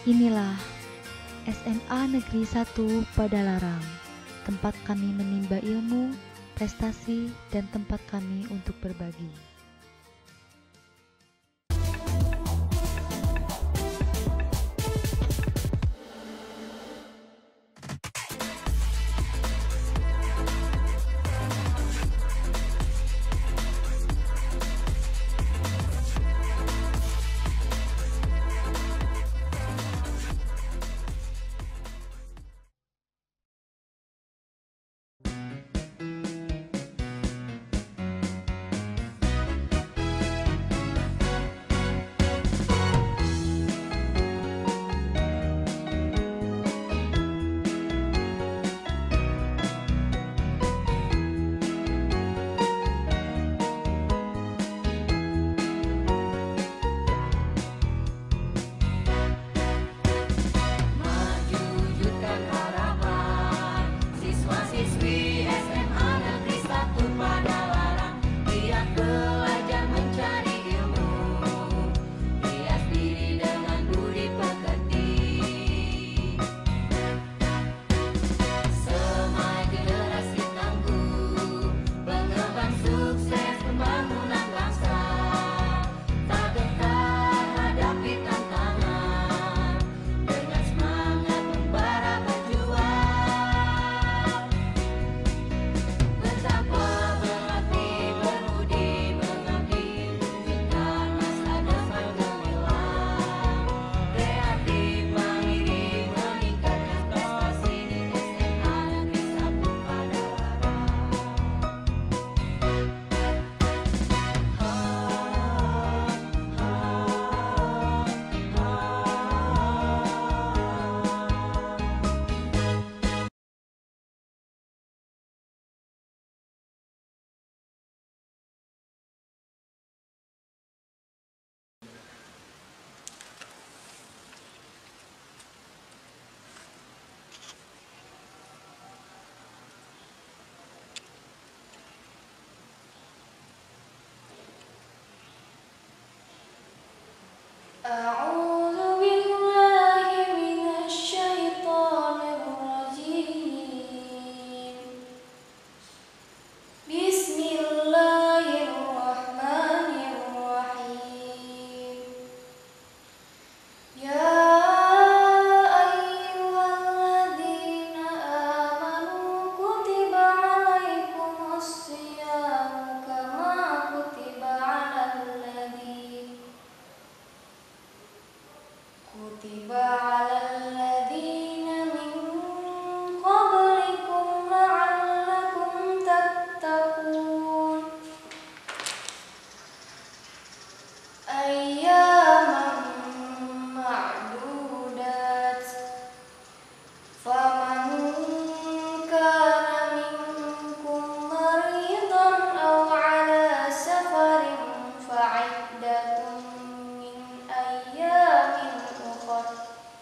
Inilah SMA Negeri 1 Padalarang, tempat kami menimba ilmu, prestasi, dan tempat kami untuk berbagi. أعوذ بالله من الشيطان الرجيم بسم الله الرحمن الرحيم يا أيها الذين آمنوا كتب عليكم الصيام كما كتب على الذين من قبلكم لعلكم تتقون أياما معدودات فمن كان منكم مريضا أو على سفر فعدة من أيام أخر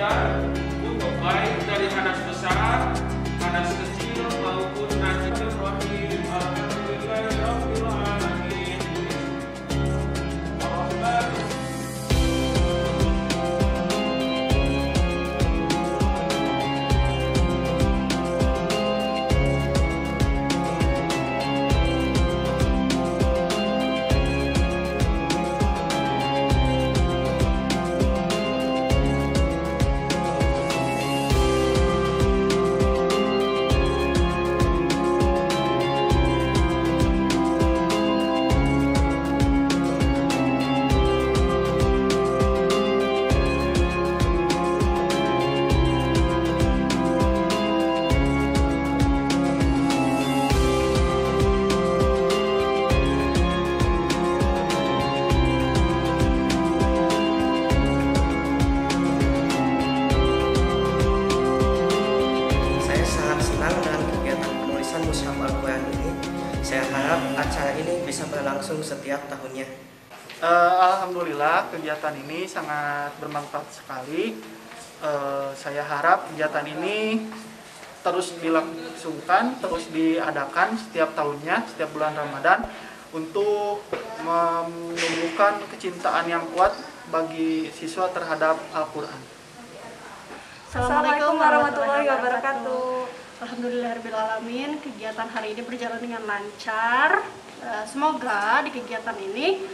belajar untuk baik dari hadas besar, hadas kecil maupun najis rohim. Alhamdulillahirabbil alamin. Ar-Rahman. Mushaf Al-Quran ini. Saya harap acara ini bisa berlangsung setiap tahunnya. Alhamdulillah kegiatan ini sangat bermanfaat sekali. Saya harap kegiatan ini terus dilangsungkan, terus diadakan setiap tahunnya, setiap bulan Ramadan untuk menumbuhkan kecintaan yang kuat bagi siswa terhadap Al-Quran. Assalamualaikum warahmatullahi wabarakatuh. Alhamdulillahirrahmanirrahim. Kegiatan hari ini berjalan dengan lancar. Semoga di kegiatan ini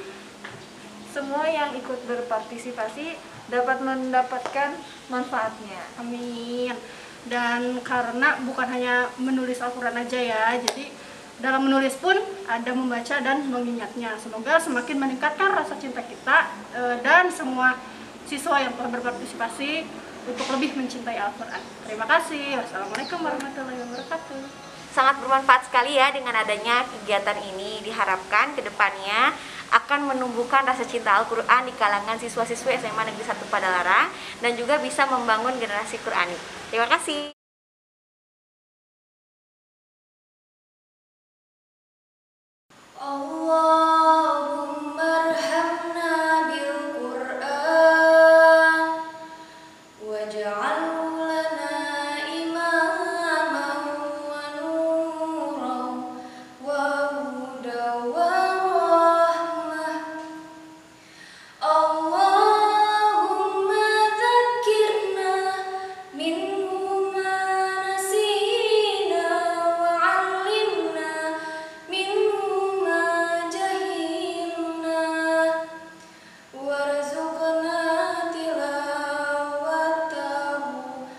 semua yang ikut berpartisipasi dapat mendapatkan manfaatnya. Amin. Dan karena bukan hanya menulis Al-Quran aja ya, jadi dalam menulis pun ada membaca dan mengingatnya. Semoga semakin meningkatkan rasa cinta kita dan semua siswa yang telah berpartisipasi untuk lebih mencintai Al-Quran. Terima kasih. Wassalamualaikum warahmatullahi wabarakatuh. Sangat bermanfaat sekali ya dengan adanya kegiatan ini. Diharapkan ke depannya akan menumbuhkan rasa cinta Al-Quran di kalangan siswa-siswi SMA Negeri 1 Padalarang dan juga bisa membangun generasi Qurani. Terima kasih. Allahumma arhamna bil Qur'an waj'alhu lana imaman wa nuran wa hudan wa rahmah. Allahumma dzakkirna minhu ma nasina wa 'allimna minhu ma jahilna warzuqna tilawatahu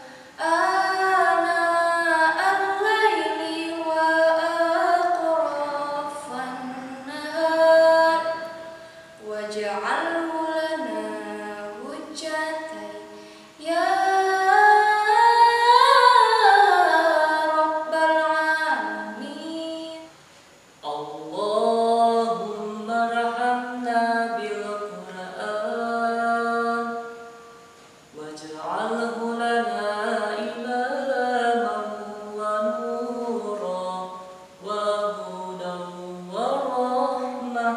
ana al-laili wa atrafan nahar waj'alhu lana hujjatan ya rabbal alamin. Allahumma rahamna bil Qur'an waj'alhu lana imaman wa nuran wa hudan wa rahmah.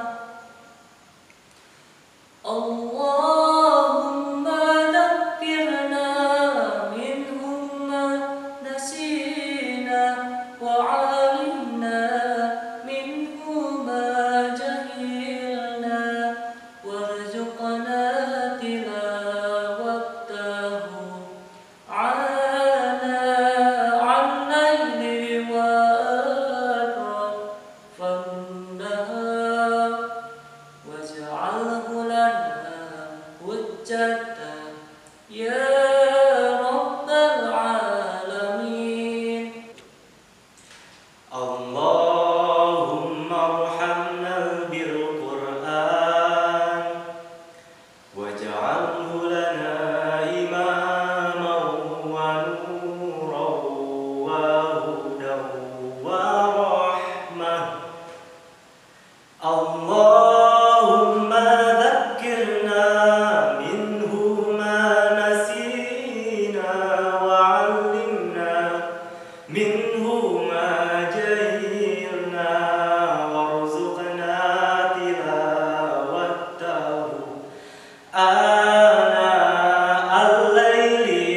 Allahumma dzakkirna minhu ma nasina wa 'allimna minhu ma jahilna warzuqna tilawatahu ana al-laili wa atrafan nahar waj'alhu lana hujjatan ya rabbal alamin. Allahumma arhamna bil Qur'an waj'alhu lana imaman wa nuran wa hudan wa rahmah. Allahumma dzakkirna minhu ma nasina wa 'allimna minhu ma jahilna warzuqna tilawatahu ana al-laili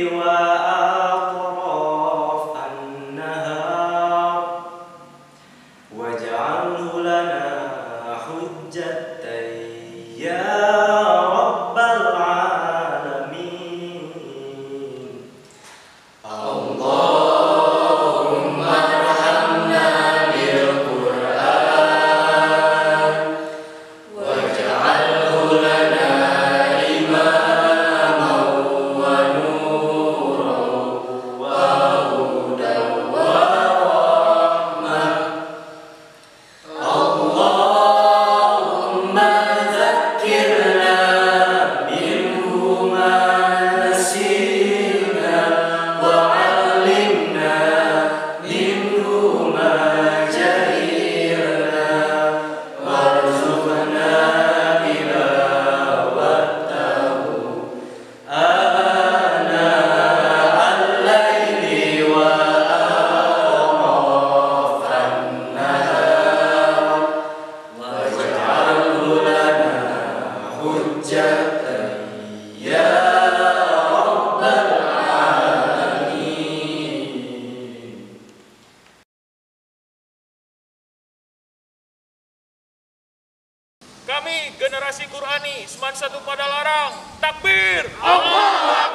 Kami generasi Qurani Seman 1 Padalarang, takbir! Allahu Akbar!